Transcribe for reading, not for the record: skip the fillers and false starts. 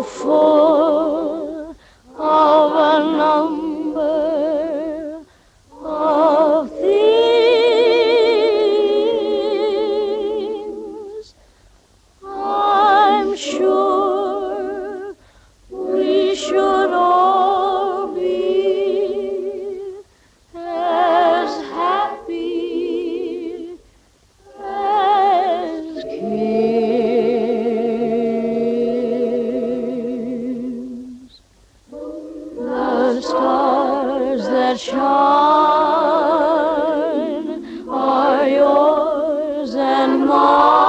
full of a number of things. I'm sure we should all be as happy as kings. The stars that shine are yours and mine.